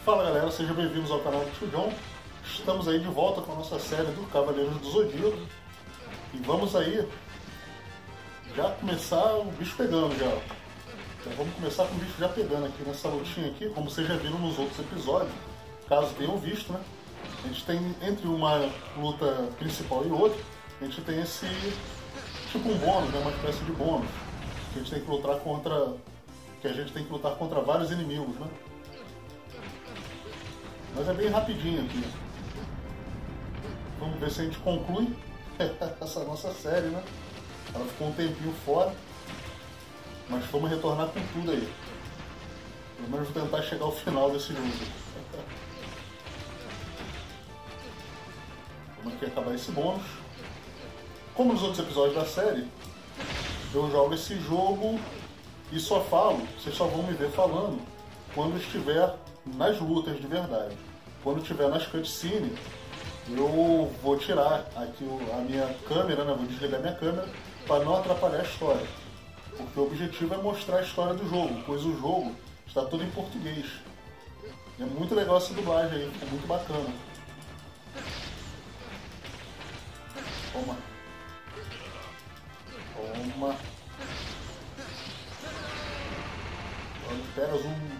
Fala galera, sejam bem-vindos ao canal do Tio John. Estamos aí de volta com a nossa série do Cavaleiros do Zodíaco. E vamos aí já começar o bicho pegando já. Então vamos começar com o bicho já pegando aqui nessa lutinha aqui, como vocês já viram nos outros episódios, caso tenham visto, né? A gente tem, entre uma luta principal e outra, a gente tem esse tipo um bônus, né? Uma espécie de bônus. Que a gente tem que lutar contra vários inimigos, né? Mas é bem rapidinho aqui. Vamos ver se a gente conclui essa nossa série, né? Ela ficou um tempinho fora, mas vamos retornar com tudo aí. Pelo menos vou tentar chegar ao final desse jogo. Vamos aqui acabar esse bônus. Como nos outros episódios da série, eu jogo esse jogo e só falo, vocês só vão me ver falando quando estiver nas lutas de verdade. Quando estiver nas cutscenes, eu vou tirar aqui a minha câmera, né? Vou desligar minha câmera para não atrapalhar a história. Porque o objetivo é mostrar a história do jogo, pois o jogo está todo em português. E é muito legal essa dublagem aí, ficou muito bacana. Toma. Toma. Olha, pega um.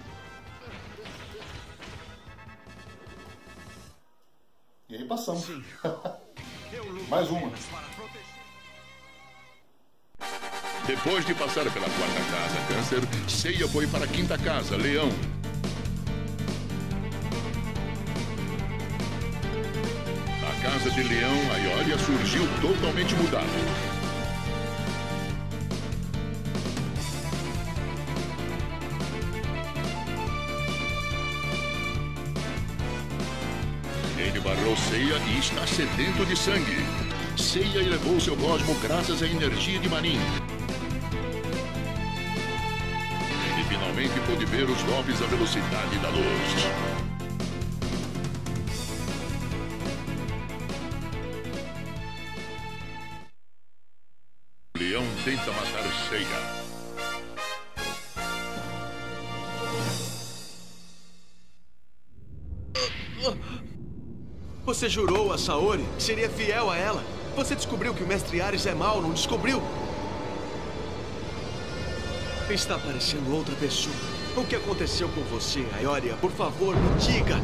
E aí passamos. Mais uma. Depois de passar pela quarta casa, Câncer, Seiya foi para a quinta casa, Leão. Na casa de Leão, a Ioria surgiu totalmente mudada. Ele barrou Seiya e está sedento de sangue. Seiya elevou seu cosmo graças à energia de Manin. Ele finalmente pôde ver os golpes à velocidade da luz. Leão tenta matar Seiya. Você jurou a Saori que seria fiel a ela. Você descobriu que o Mestre Ares é mau, não descobriu? Está parecendo outra pessoa. O que aconteceu com você, Ioria? Por favor, me diga.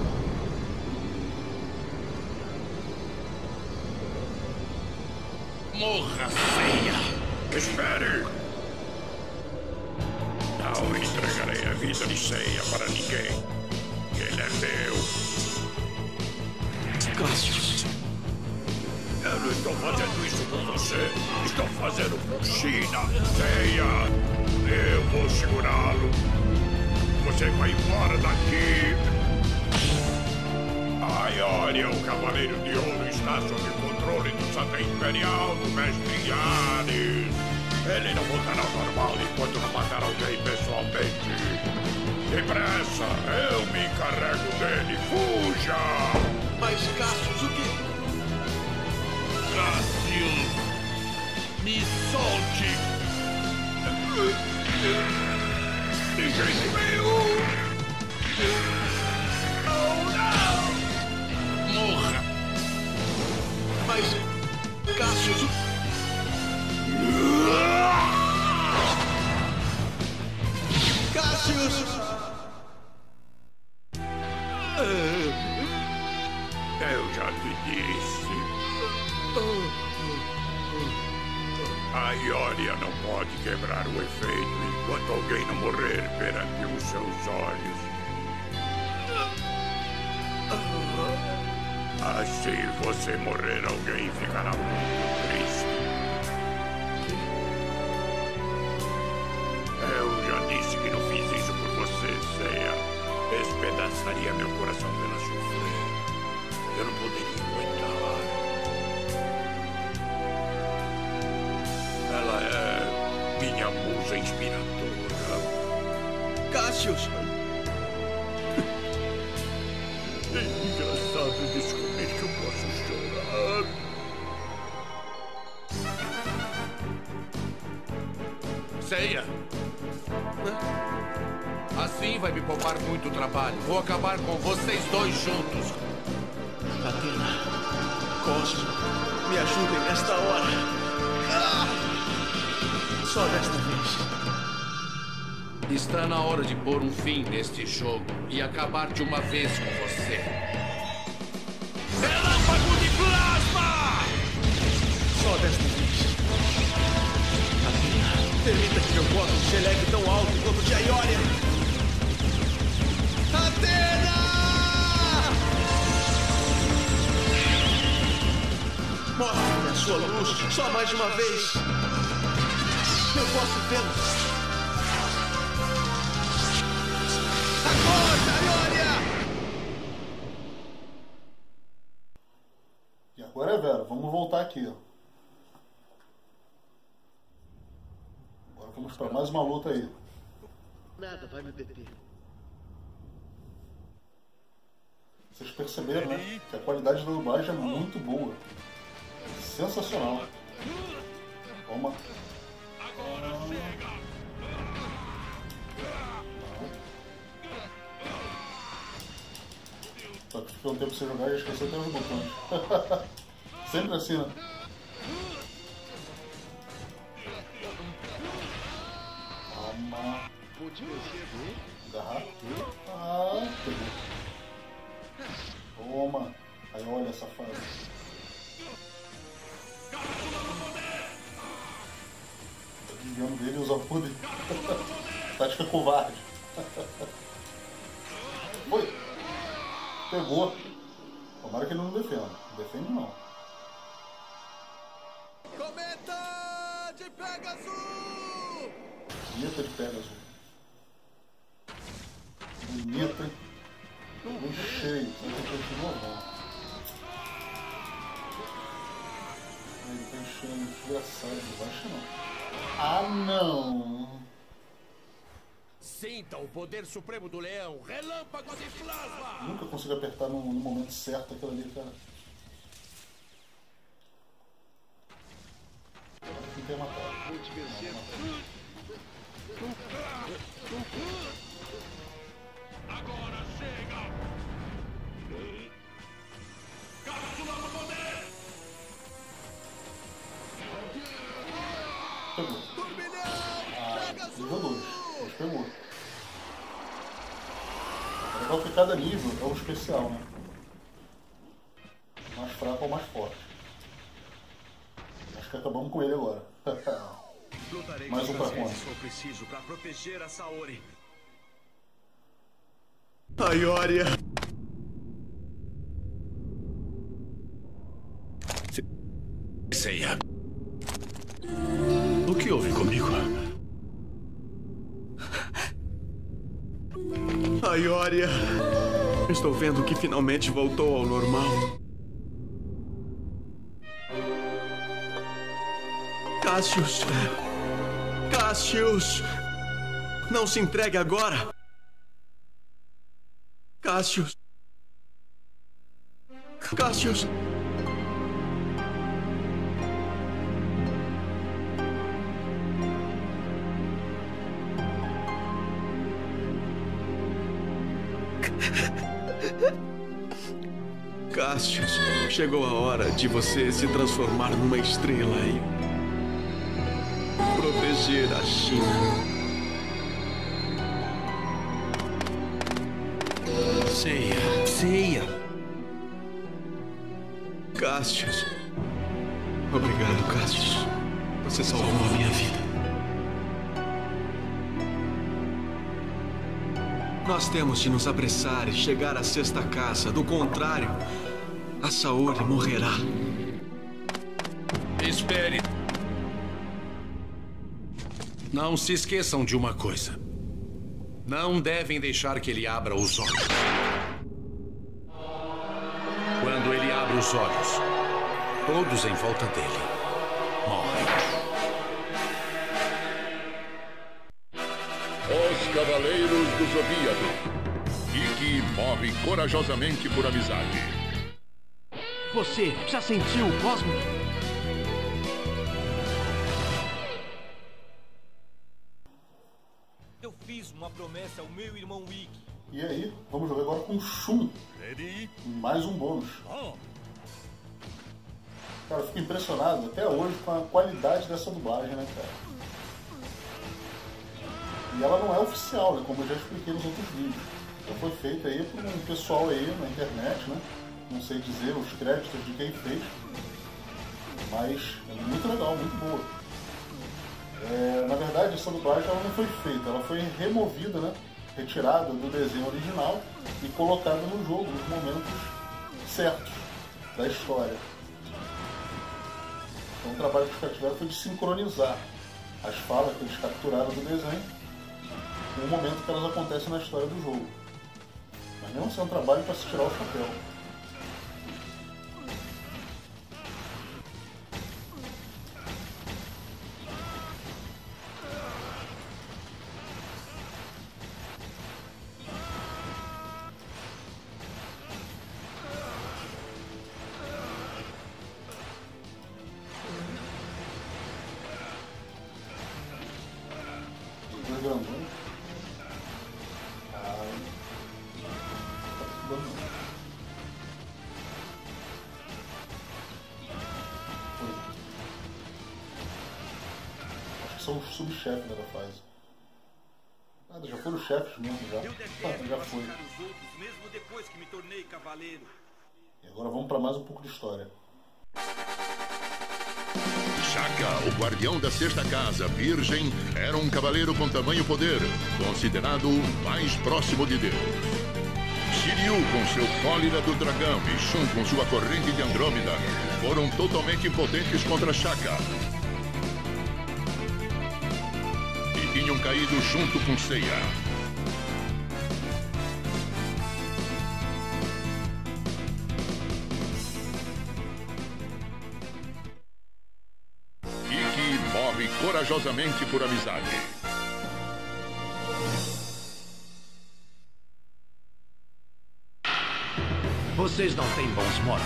Morra, Seiya! Espere! Não entregarei a vida de Seiya para ninguém. Ele é meu. Cassius. Eu não estou fazendo isso por você. Estou fazendo por China. Seiya, eu vou segurá-lo. Você vai embora daqui. A Ioria, o Cavaleiro de Ouro, está sob o controle do Santa Imperial do Mestre Ares. Ele não voltará ao normal enquanto não matar alguém pessoalmente. Depressa, eu me encarrego dele. Fuja! Mas, Cassius, o que... Cassius, me solte! De jeito nenhum! Oh, não! Morra! Mas, Cassius, Cassius! Eu já te disse. A Ioria não pode quebrar o efeito enquanto alguém não morrer perante os seus olhos. Assim você morrer, alguém ficará muito triste. Eu já disse que não fiz isso por você, Seiya. Despedaçaria meu coração pela sofrer. Eu não poderia aguentar. Ela é minha musa inspiradora. Cassius! É engraçado descobrir que eu posso chorar. Seiya! A Assim vai me poupar muito trabalho. Vou acabar com vocês dois juntos. Athena, Cosmo, me ajudem nesta hora. Só desta vez. Está na hora de pôr um fim neste jogo e acabar de uma vez com você. Relâmpago de plasma! Só desta vez. Athena, permita que meu cosmo se eleve tão alto quanto o de Aioria. Athena! Mostre-me a sua luz só mais uma vez. Eu posso vê-lo. Acorda, Aioria! E agora é Vera, vamos voltar aqui. Agora vamos para mais uma luta aí. Nada vai me deter. Vocês perceberam, né? Que a qualidade da dublagem é muito boa. Sensacional. Toma. Só que ficou um tempo sem jogar e esqueci até os botões. Sempre assim, né? Toma. Agarrar. Ah, pegou. Toma. Aí olha essa fase. Tá desviando dele e usar o poder. Tática covarde. Foi. Pegou. Tomara que ele não defenda. Defende não. Cometa de Pegasus! Bonita de Pegasus. Bonita. Muito cheio. Ele continua bom. Ele tá enchendo. Desgraçado. Não baixa não. Ah, não. Sinta o poder supremo do leão. Relâmpago de plasma! Nunca consigo apertar no momento certo aquilo ali, cara. Não tem matado. Agora chega! Cápsula do poder! Pegou. Nível 2. Mas pegou. É legal que cada nível é um especial, né? Mais fraco ou mais forte. Acho que acabamos com ele agora. Mais um pra conta. Se for preciso para proteger a Saori. Aioria! Seiya. O que houve comigo? Aioria! Estou vendo que finalmente voltou ao normal. Cassius! Cassius! Não se entregue agora! Cassius! Cassius! Cassius, chegou a hora de você se transformar numa estrela e proteger a China. Seiya. Cassius. Obrigado, Cassius. Você salvou a minha vida. Nós temos de nos apressar e chegar à sexta casa. Do contrário, a Saori morrerá. Espere. Não se esqueçam de uma coisa. Não devem deixar que ele abra os olhos. Quando ele abre os olhos, todos em volta dele morrem. Os Cavaleiros do Zodíaco. Ikki morre corajosamente por amizade. Você já sentiu o Cosmo? Eu fiz uma promessa ao meu irmão Wick. E aí, vamos jogar agora com Shun. Mais um bônus. Cara, eu fico impressionado até hoje com a qualidade dessa dublagem, né, cara? E ela não é oficial, né, como eu já expliquei nos outros vídeos. Ela foi feita aí por um pessoal aí na internet, né? Não sei dizer os créditos de quem fez, mas é muito legal, muito boa. Na verdade, essa dublagem ela não foi feita, ela foi removida, né? Retirada do desenho original e colocada no jogo nos momentos certos da história. Então o trabalho que os caras tiveram foi de sincronizar as falas que eles capturaram do desenho com o momento que elas acontecem na história do jogo. Mas não é um trabalho para se tirar o chapéu. São os subchefes da fase. Nada, já foram os chefes mesmo, já. Já foi. Mesmo depois que me tornei cavaleiro. E agora vamos para mais um pouco de história. Shaka, o guardião da sexta casa, virgem, era um cavaleiro com tamanho poder, considerado o mais próximo de Deus. Shiryu com seu cólera do dragão e Shun com sua corrente de Andrômeda foram totalmente impotentes contra Shaka. E tinham caído junto com Seiya. Ikki morre corajosamente por amizade. Vocês não têm bons modos.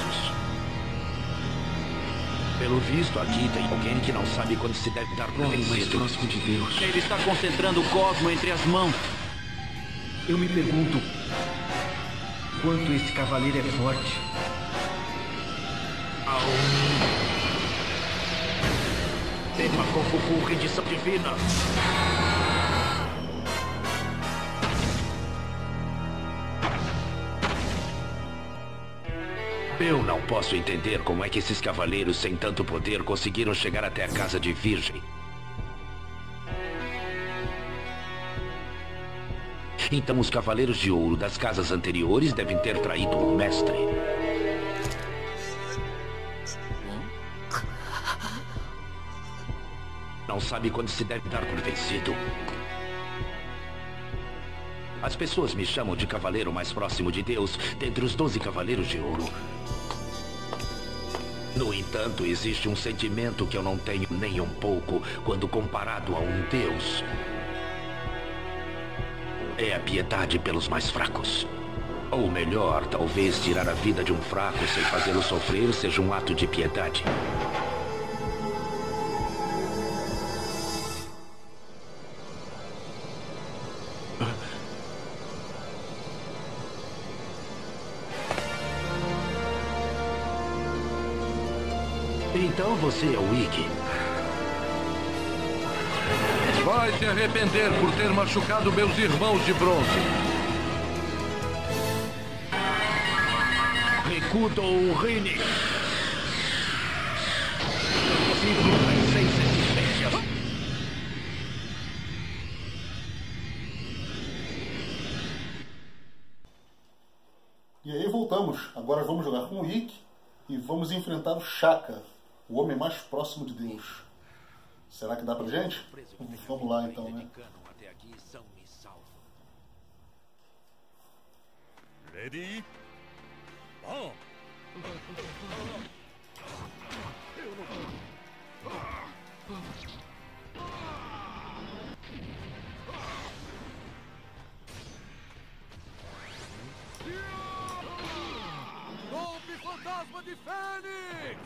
Pelo visto, aqui tem alguém que não sabe quando se deve dar por vencido. Próximo de Deus. Ele está concentrando o cosmo entre as mãos. Eu me pergunto quanto esse cavaleiro é forte. Tema Goku, rendição divina. Eu não posso entender como é que esses cavaleiros sem tanto poder conseguiram chegar até a casa de Virgem. Então os cavaleiros de ouro das casas anteriores devem ter traído o mestre. Não sabe quando se deve dar por vencido. As pessoas me chamam de cavaleiro mais próximo de Deus dentre os 12 cavaleiros de ouro. No entanto, existe um sentimento que eu não tenho nem um pouco quando comparado a um Deus. É a piedade pelos mais fracos. Ou melhor, talvez tirar a vida de um fraco sem fazê-lo sofrer seja um ato de piedade. Então você é o Ikki. Vai se arrepender por ter machucado meus irmãos de bronze. Rikudo Rini. E aí voltamos. Agora vamos jogar com o Ikki e vamos enfrentar o Shaka, o homem mais próximo de Deus. Será que dá pra gente? Vamos lá então, né? Ready? Bom. Golpe fantasma de Fênix!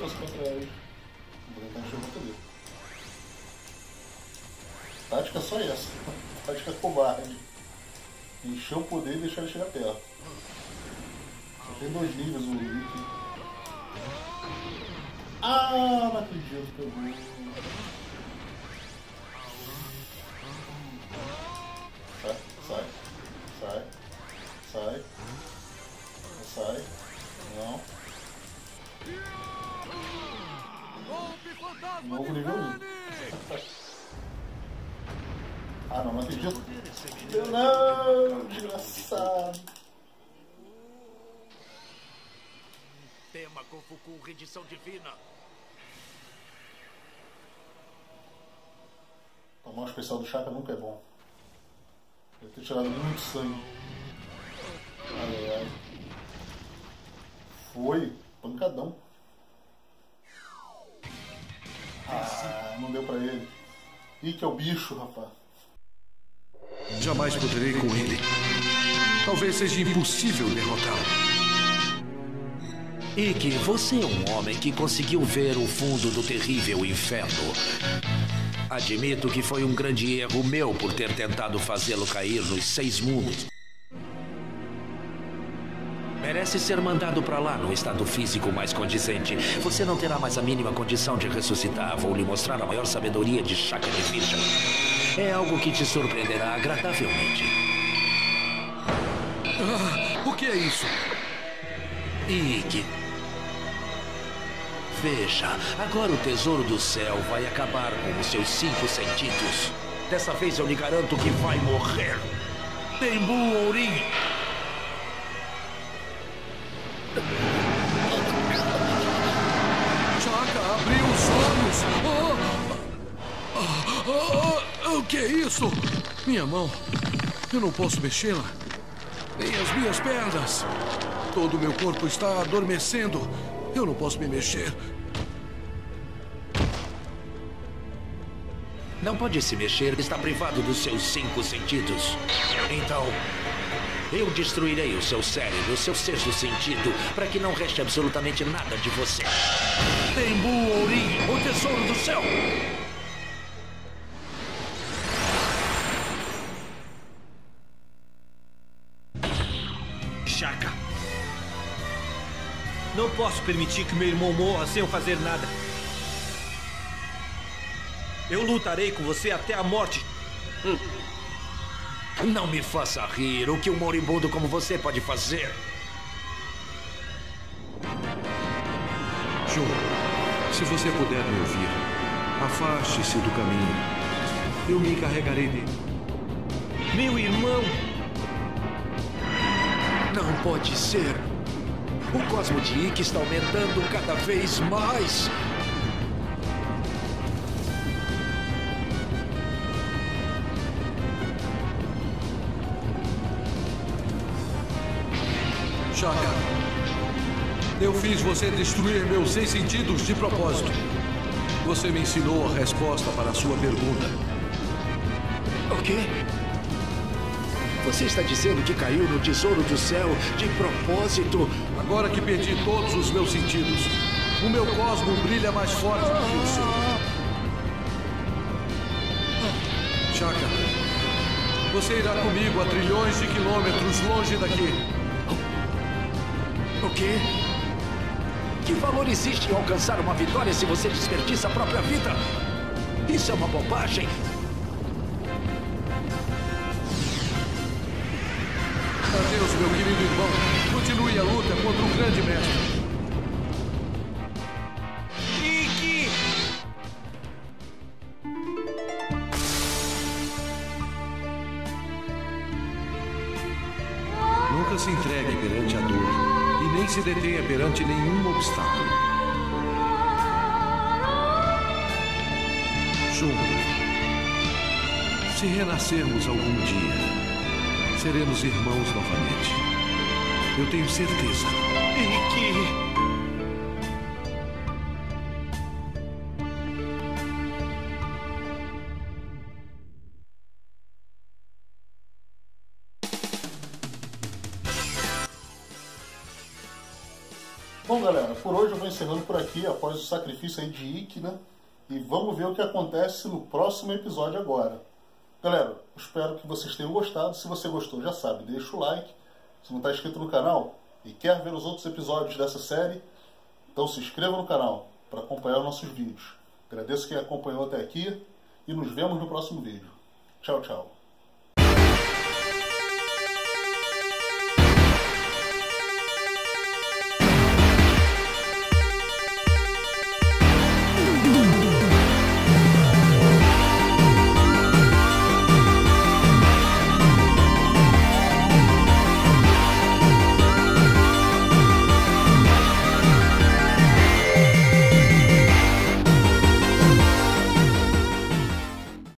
força contra elas. Vou tentar encher o poder. Tática só essa. Tática covarde. Encher o poder e deixar ele chegar perto. Só tem 2 níveis o Rick. Ah, não acredito, pegou. Sai. Não. Novo nível 1. Ah, não acredito. Não, desgraçado. Tema Gofuku, rendição divina. Tomar o especial do Chakra nunca é bom. Deve ter tirado muito sangue. Ai. Foi. Pancadão. Ah, não deu pra ele. Ih, que é o bicho, rapaz. Jamais poderei com ele. Talvez seja impossível derrotá-lo. Ikki, você é um homem que conseguiu ver o fundo do terrível inferno. Admito que foi um grande erro meu por ter tentado fazê-lo cair nos 6 mundos. Merece ser mandado pra lá no estado físico mais condizente. Você não terá mais a mínima condição de ressuscitar. Vou lhe mostrar a maior sabedoria de Chakra de Virgem. É algo que te surpreenderá agradavelmente. O que é isso? Ikki. Veja, agora o tesouro do céu vai acabar com os seus 5 sentidos. Dessa vez eu lhe garanto que vai morrer. Tenbu Ourin. Chaka abriu os olhos! O que é isso? Minha mão. Eu não posso mexê-la. Nem as minhas pernas. Todo o meu corpo está adormecendo. Eu não posso me mexer. Não pode se mexer, está privado dos seus 5 sentidos. Então, eu destruirei o seu cérebro, o seu 6º sentido, para que não reste absolutamente nada de você. Tenbu Ourin, o tesouro do céu! Chaka. Não posso permitir que meu irmão morra sem eu fazer nada. Eu lutarei com você até a morte. Não me faça rir. O que um moribundo como você pode fazer? Jun, se você puder me ouvir, afaste-se do caminho. Eu me encarregarei dele. Meu irmão! Não pode ser. O cosmo de Ikki está aumentando cada vez mais. Chaka, eu fiz você destruir meus 6 sentidos de propósito. Você me ensinou a resposta para a sua pergunta. O quê? Você está dizendo que caiu no tesouro do céu de propósito? Agora que perdi todos os meus sentidos, o meu cosmo brilha mais forte do que o seu. Chaka, você irá comigo a trilhões de quilômetros longe daqui. O quê? Que valor existe em alcançar uma vitória se você desperdiça a própria vida? Isso é uma bobagem. Adeus, meu querido irmão. Continue a luta contra um grande mestre. Ikki! Nunca se entregue perante a dor e nem se detenha perante nenhum obstáculo. Jun, se renascermos algum dia, seremos irmãos novamente. Eu tenho certeza. Ikki! Bom, galera, por hoje eu vou encerrando por aqui, após o sacrifício aí de Ikki, né? E vamos ver o que acontece no próximo episódio agora. Galera, espero que vocês tenham gostado. Se você gostou, já sabe, deixa o like. Se não está inscrito no canal e quer ver os outros episódios dessa série, então se inscreva no canal para acompanhar os nossos vídeos. Agradeço quem acompanhou até aqui e nos vemos no próximo vídeo. Tchau, tchau.